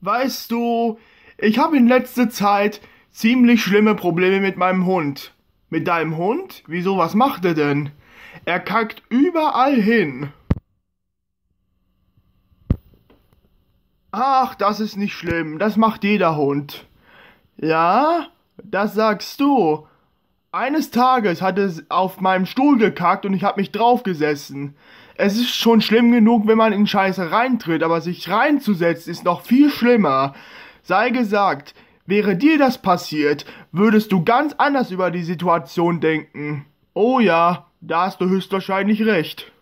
Weißt du, ich habe in letzter Zeit ziemlich schlimme Probleme mit meinem Hund. Mit deinem Hund? Wieso, was macht er denn? Er kackt überall hin. Ach, das ist nicht schlimm, das macht jeder Hund. Ja, das sagst du. Eines Tages hat es auf meinem Stuhl gekackt und ich habe mich draufgesessen. Es ist schon schlimm genug, wenn man in Scheiße reintritt, aber sich reinzusetzen ist noch viel schlimmer. Sei gesagt, wäre dir das passiert, würdest du ganz anders über die Situation denken. Oh ja, da hast du höchstwahrscheinlich recht.